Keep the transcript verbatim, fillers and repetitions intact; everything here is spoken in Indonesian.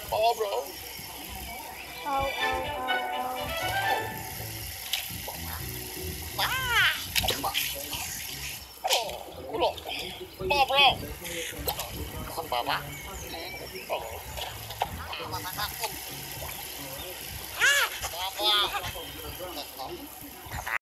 Oh, bro. Au, au, au, au. Ah. Oh, bro. Oh, bro. Apa, Pak?